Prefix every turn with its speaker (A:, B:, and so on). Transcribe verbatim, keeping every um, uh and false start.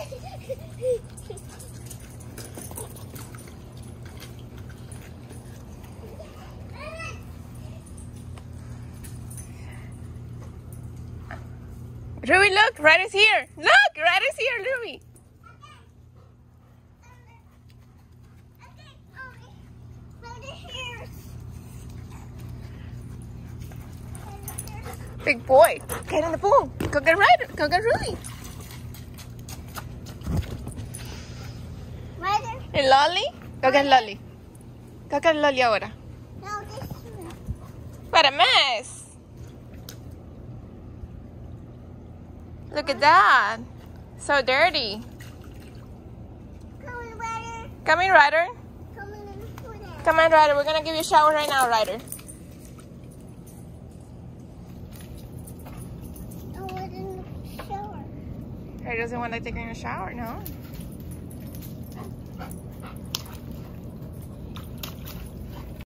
A: Ruby, look, Ryder's here. Look, Ryder's here, Ruby. Big boy, get in the pool. Go get Ryder. Go get Ruby.
B: Ryder.
A: And Lolly? Go get Lolly. Go get Lolly ahora.
B: No, this one.
A: What a mess. Look at that. So dirty.
B: Come on, Ryder.
A: Come in, Ryder.
B: Come in and put it.
A: Come on, Ryder. We're going to give you a shower right now, Ryder.
B: I want in the shower.
A: Ryder doesn't want to take in a shower, no?